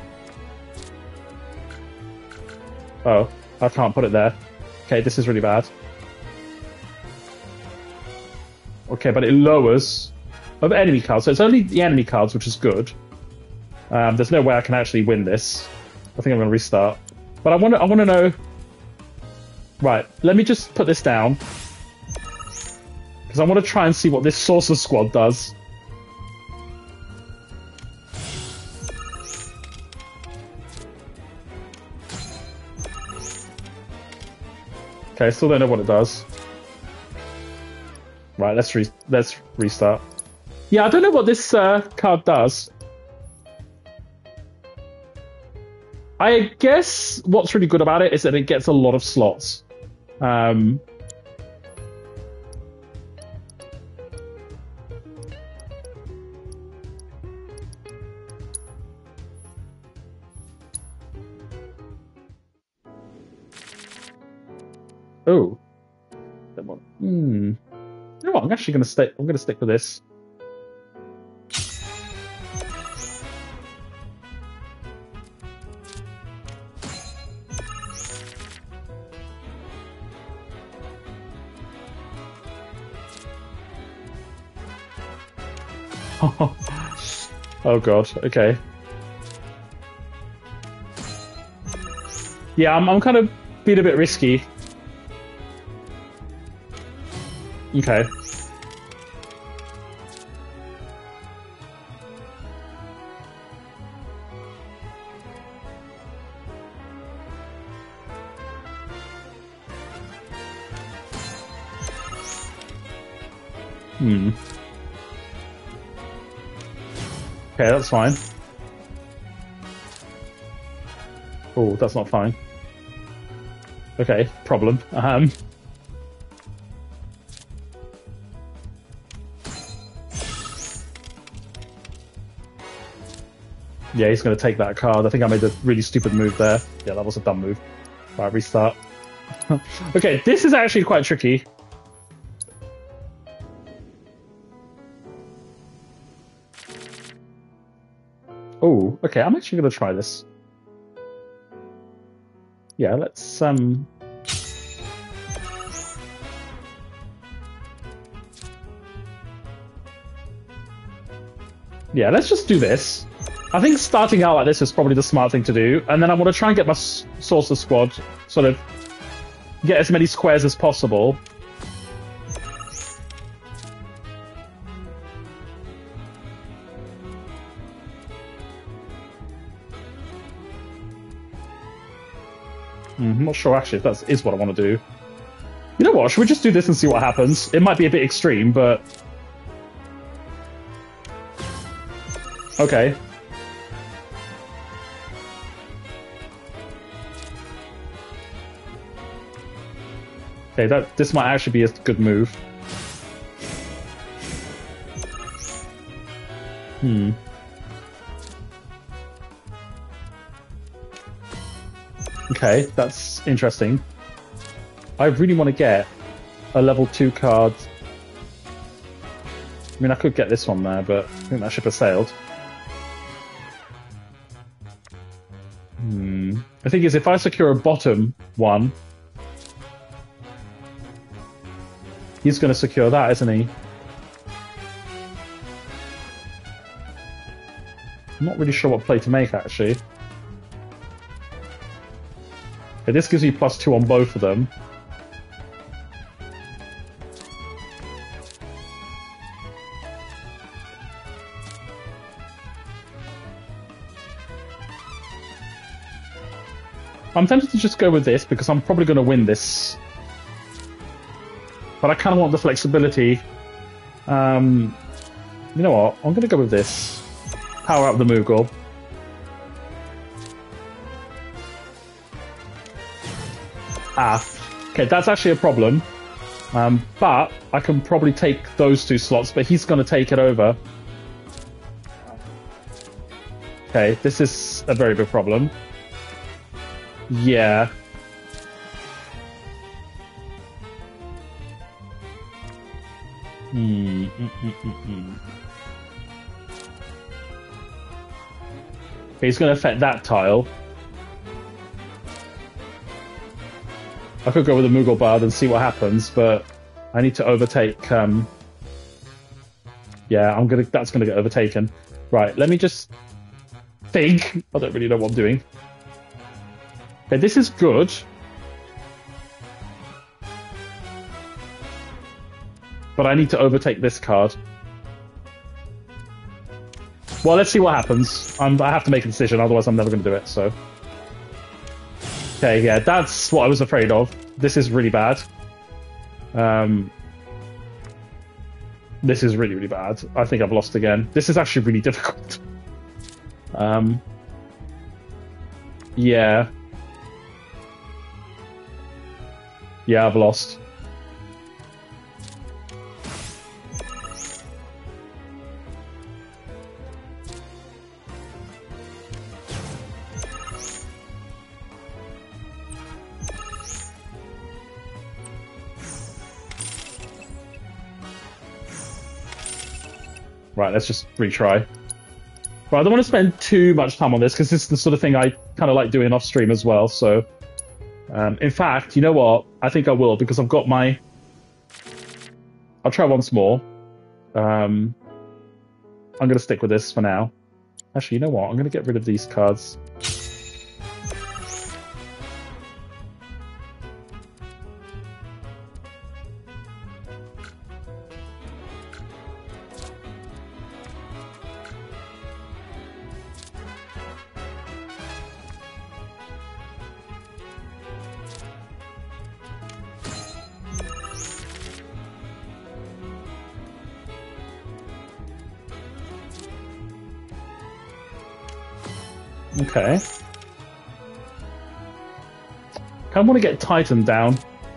Speaker 1: Oh, I can't put it there. Okay, this is really bad. Okay, but it lowers of enemy cards, so it's only the enemy cards, which is good. There's no way I can actually win this. I think I'm going to restart. But I want to know... Right, let me just put this down. Because I want to try and see what this Sorcerer Squad does. Okay, still don't know what it does. Right, let's restart. Yeah, I don't know what this card does. I guess what's really good about it is that it gets a lot of slots. Oh. You know what? I'm actually going to stick. I'm going to stick with this. Oh god. Okay. Yeah, I'm kind of being a bit risky. Okay. Okay, that's fine. Oh, that's not fine. Okay, problem. Yeah, he's going to take that card. I think I made a really stupid move there. Yeah, that was a dumb move. Right, restart. Okay, this is actually quite tricky. Oh, okay, I'm actually going to try this. Yeah, let's... Yeah, let's just do this. I think starting out like this is probably the smart thing to do, and then I want to try and get my Sorcerer Squad, sort of, get as many squares as possible. I'm not sure actually if that is what I want to do. You know what, should we just do this and see what happens? It might be a bit extreme, but... Okay. Okay, this might actually be a good move. Okay, that's interesting. I really want to get a level 2 card. I mean, I could get this one there, but I think that ship has sailed. The thing is, if I secure a bottom one, he's going to secure that, isn't he? I'm not really sure what play to make, actually. Okay, this gives me +2 on both of them. I'm tempted to just go with this because I'm probably going to win this. But I kind of want the flexibility. You know what? I'm going to go with this. Power up the Moogle. Ah. Okay, that's actually a problem. But I can probably take those 2 slots, but he's going to take it over. Okay, this is a very big problem. Yeah. Okay, he's going to affect that tile. I could go with a Moogle Bard and see what happens, but I need to overtake. Yeah, that's gonna get overtaken. Right, let me just think. I don't really know what I'm doing. Okay, this is good. But I need to overtake this card. Well, let's see what happens. I have to make a decision, otherwise I'm never going to do it, so... Okay, yeah, that's what I was afraid of. This is really bad. This is really, really bad. I think I've lost again. This is actually really difficult. Yeah. Yeah, I've lost. Right, let's just retry. Right, I don't want to spend too much time on this because this is the sort of thing I kind of like doing off stream as well. So, in fact, you know what? I think I will because I've got my... I'll try once more. I'm going to stick with this for now. Actually, you know what? I'm going to get rid of these cards. Okay. Kind of want to get Titan down.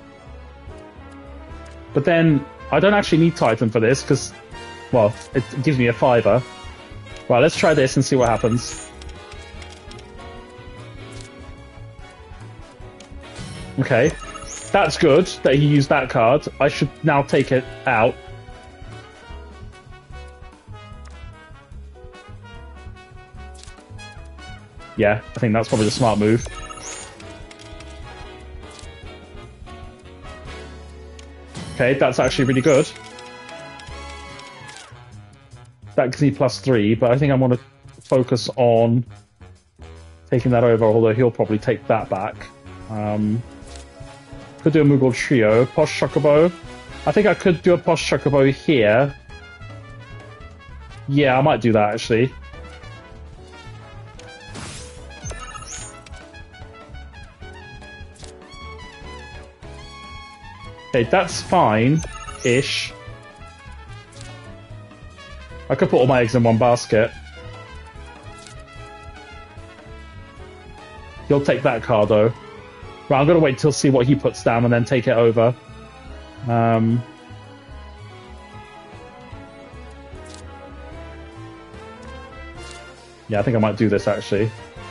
Speaker 1: But then, I don't actually need Titan for this, because, well, it gives me a 5er. Right, let's try this and see what happens. Okay. That's good that he used that card. I should now take it out. Yeah, I think that's probably the smart move. Okay, that's actually really good. That gives me +3, but I think I want to focus on taking that over, although he'll probably take that back. Could do a Moogle Trio. Posh Chocobo. I think I could do a Posh Chocobo here. Yeah, I might do that, actually. Okay, that's fine-ish. I could put all my eggs in one basket. He'll take that card, though. Right, I'm going to wait till see what he puts down and then take it over. Yeah, I think I might do this, actually.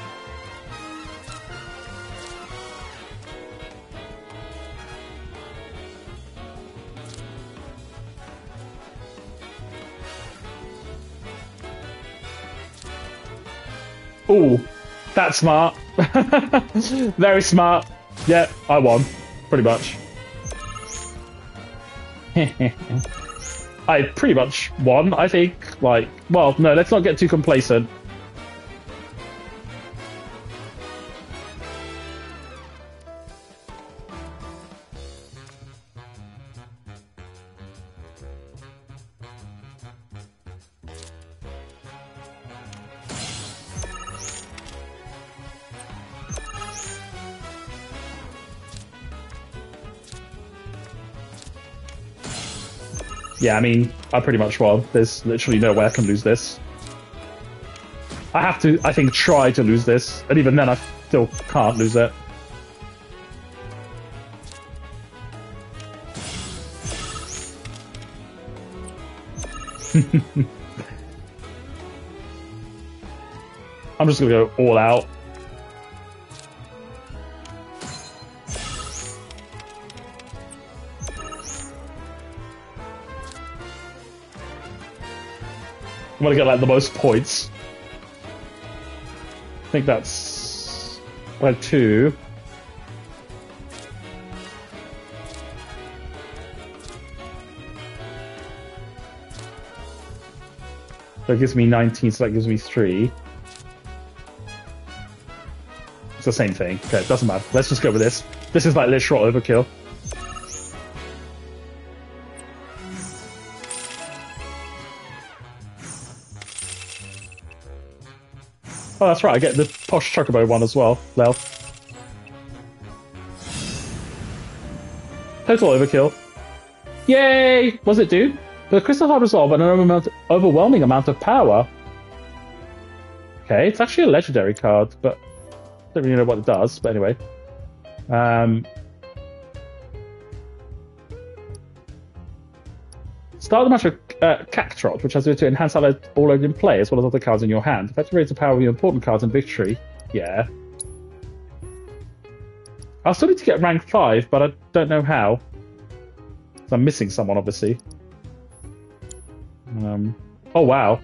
Speaker 1: Ooh, that's smart. Very smart. Yeah, I won. Pretty much. I pretty much won, I think. Like, well, no, let's not get too complacent. Yeah, I mean, I pretty much won. There's literally no way I can lose this. I have to, I think, try to lose this, and even then I still can't lose it. I'm just gonna go all out. I want to get like the most points. I think that's like 2. So it gives me 19, so that gives me 3. It's the same thing. Okay, it doesn't matter. Let's just go with this. This is like literal overkill. Oh, that's right. I get the Posh Chocobo one as well. Lel. Total overkill. Yay! What does it do? The Crystal Heart Resolve and an overwhelming amount of power. Okay, it's actually a legendary card, but I don't really know what it does. But anyway. Start the match with Cactrot, which has the ability to enhance all in play as well as other cards in your hand. Effectively raise the power of your important cards in victory. Yeah. I'll still need to get rank 5, but I don't know how. I'm missing someone, obviously. Oh, wow.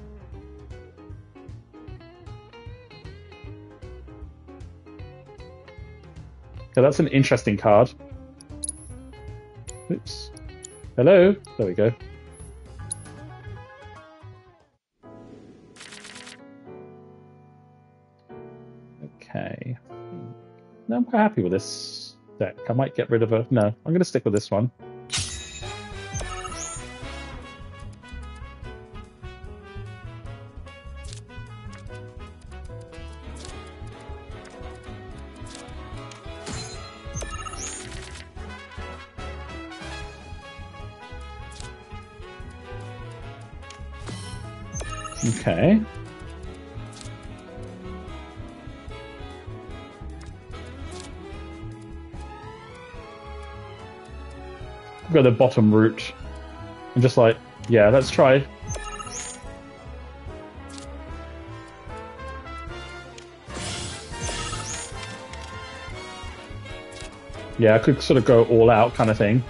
Speaker 1: Okay, that's an interesting card. Oops. Hello? There we go. Okay. No, I'm quite happy with this deck. I might get rid of a... No, I'm going to stick with this one. Okay. Go the bottom route. I'm just like, yeah, let's try. Yeah, I could sort of go all out kind of thing.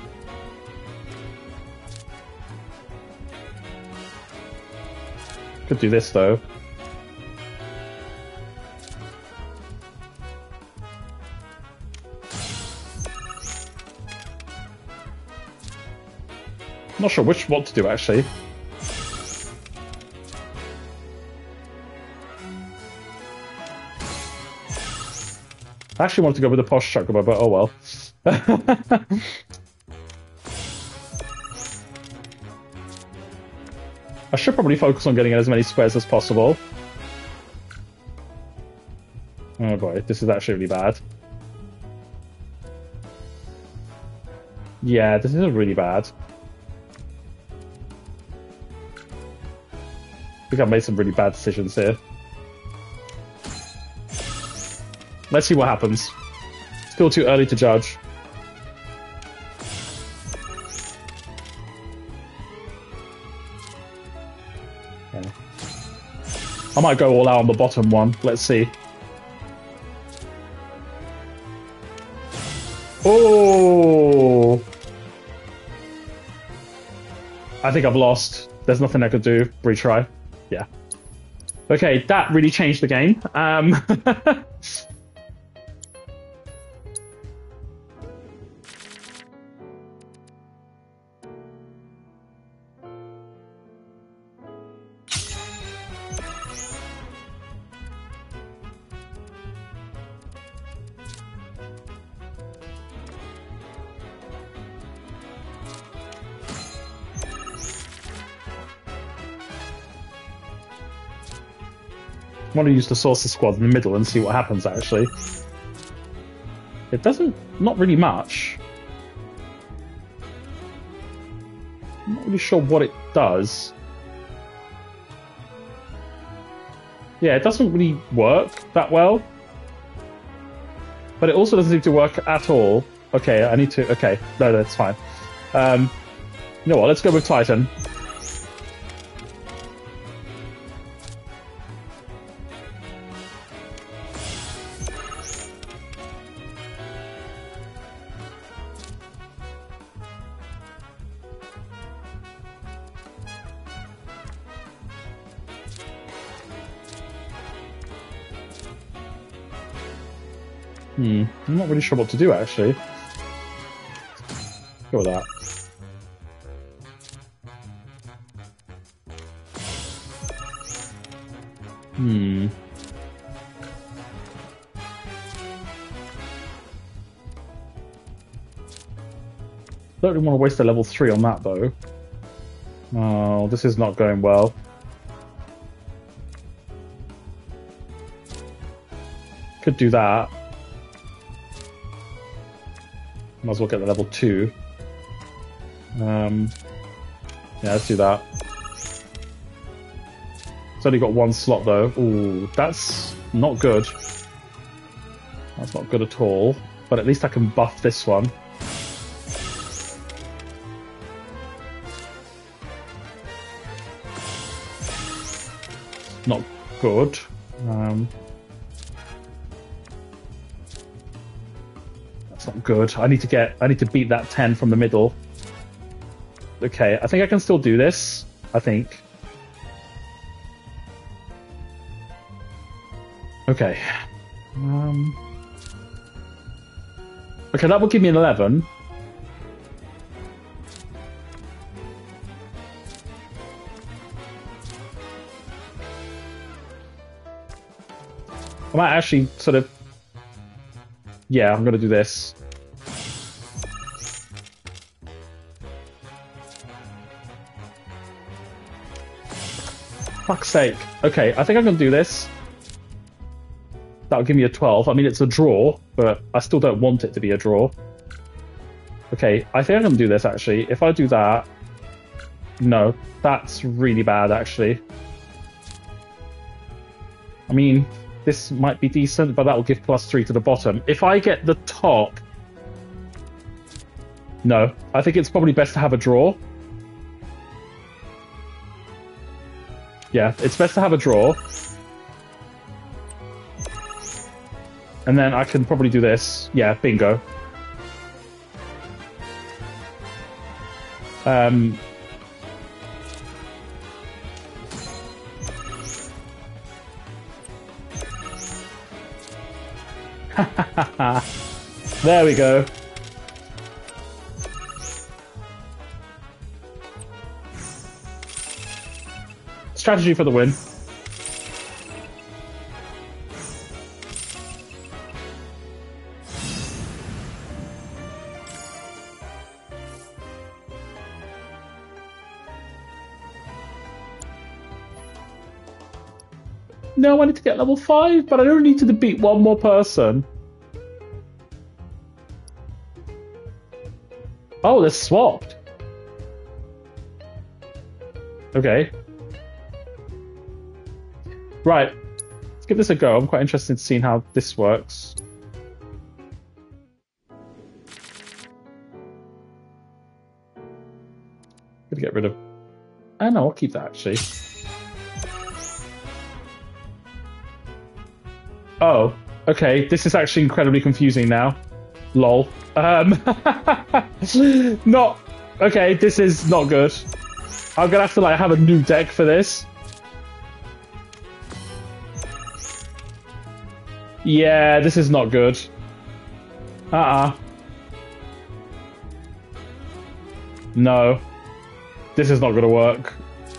Speaker 1: Could do this though. Not sure what to do actually. I actually wanted to go with the Posh Chocobo, but oh well. I should probably focus on getting as many squares as possible. Oh boy, this is actually really bad. Yeah, this is really bad. I think I've made some really bad decisions here. Let's see what happens. Still too early to judge. Okay. I might go all out on the bottom one. Let's see. Oh! I think I've lost. There's nothing I could do. Retry. Yeah. Okay, that really changed the game. I want to use the Sorcerer Squad in the middle and see what happens, actually. It doesn't... not really much. I'm not really sure what it does. Yeah, it doesn't really work that well. But it also doesn't seem to work at all. Okay, I need to... okay, no, that's fine. You know what, let's go with Titan. I'm not really sure what to do, actually. Go with that. Don't really want to waste a level 3 on that, though. Oh, this is not going well. Could do that. Might as well get the level 2. Yeah, let's do that. It's only got one slot, though. Ooh, that's not good. That's not good at all. But at least I can buff this one. Not good. That's not good. I need to beat that 10 from the middle. Okay, I think I can still do this. I think. Okay. Okay, that will give me an 11. I might actually sort of... Yeah, I'm going to do this. Fuck's sake. Okay, I think I'm going to do this. That'll give me a 12. I mean, it's a draw, but I still don't want it to be a draw. Okay, I think I'm going to do this, actually. If I do that... No, that's really bad, actually. I mean... This might be decent, but that will give +3 to the bottom. If I get the top... No. I think it's probably best to have a draw. Yeah, it's best to have a draw. And then I can probably do this. Yeah, bingo. There we go. Strategy for the win. No, I need to get level 5, but I don't need to beat one more person. Oh, they're swapped. Okay. Right. Let's give this a go. I'm quite interested in seeing how this works. Gonna get rid of... I don't know, I'll keep that, actually. Oh, okay. This is actually incredibly confusing now. Lol. Not... Okay, this is not good. I'm gonna have to, like, have a new deck for this. Yeah, this is not good. No. This is not gonna work.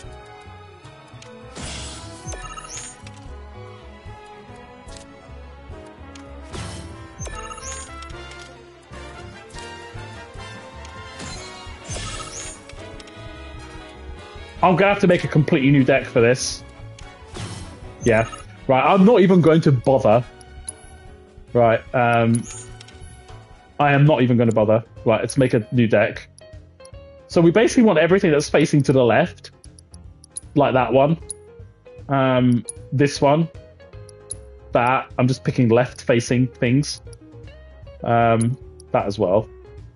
Speaker 1: I'm gonna have to make a completely new deck for this. Yeah. Right, I'm not even going to bother. Right, I am not even going to bother. Right, let's make a new deck. So we basically want everything that's facing to the left. Like that one. This one. That. I'm just picking left-facing things. That as well.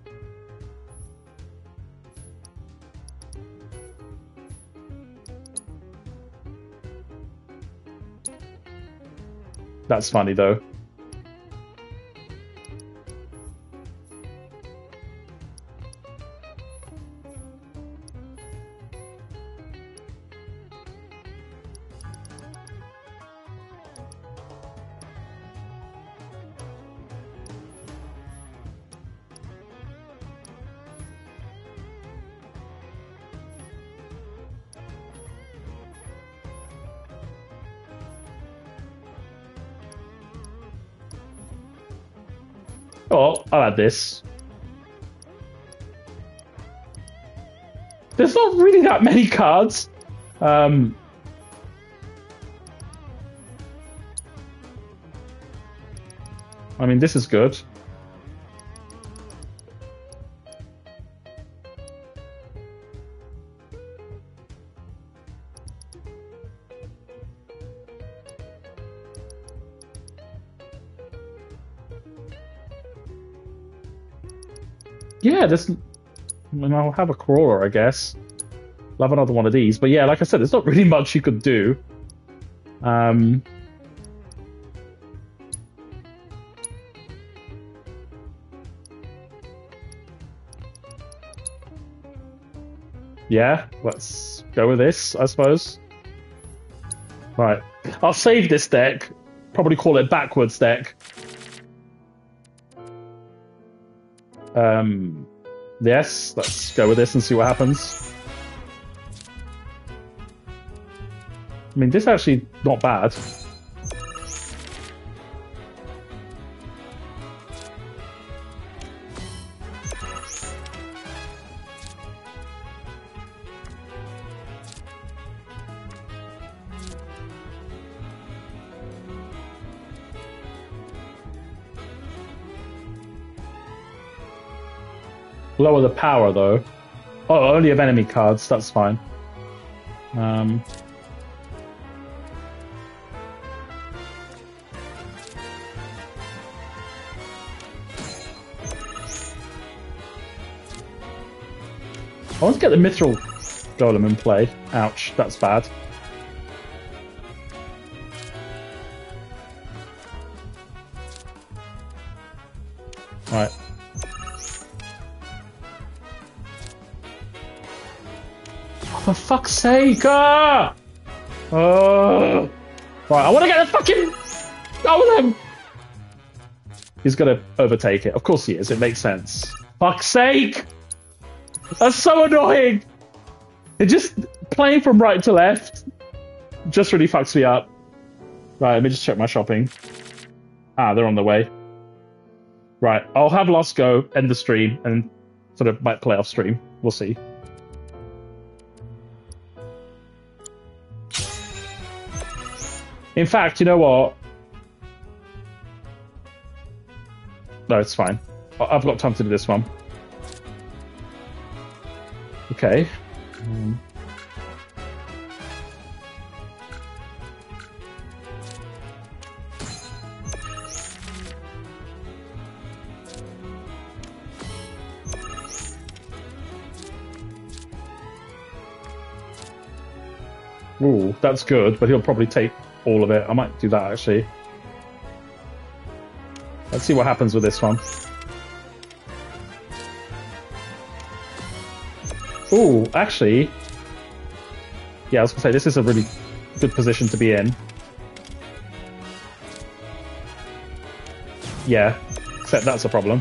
Speaker 1: That's funny, though. Oh, I'll add this. There's not really that many cards. I mean, this is good. Yeah, this. I mean, I'll have a crawler, I guess. I'll have another one of these. But yeah, like I said, there's not really much you could do. Yeah, let's go with this, I suppose. Right. I'll save this deck. Probably call it backwards deck. Yes, let's go with this and see what happens. I mean, this is actually not bad. Lower the power, though. Oh, only of enemy cards. That's fine. I want to get the Mithril Golem in play. Ouch, that's bad. Right. For fuck's sake! Ah! Oh! Right, I want to get the fucking... Oh, them! He's gonna overtake it. Of course he is. It makes sense. Fuck's sake! That's so annoying! It just... Playing from right to left just really fucks me up. Right, let me just check my shopping. Ah, they're on the way. Right, I'll have Lost go, end the stream, and sort of might play off stream. We'll see. In fact, you know what? No, it's fine. I've got time to do this one. Okay. Ooh, that's good, but he'll probably take all of it. I might do that, actually. Let's see what happens with this one. Ooh, actually... Yeah, I was going to say, this is a really good position to be in. Yeah, except that's a problem.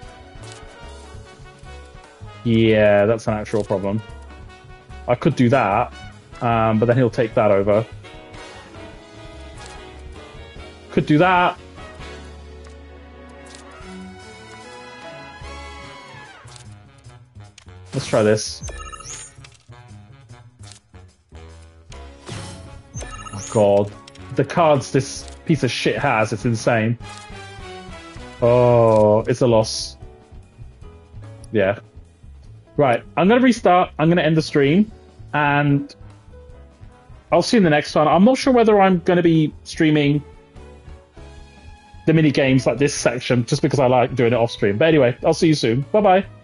Speaker 1: Yeah, that's an actual problem. I could do that, but then he'll take that over. Could do that. Let's try this. Oh god. The cards this piece of shit has, it's insane. Oh, it's a loss. Yeah. Right, I'm going to restart. I'm going to end the stream. And I'll see you in the next one. I'm not sure whether I'm going to be streaming the mini games like this section, just because I like doing it off stream. But anyway, I'll see you soon. Bye bye.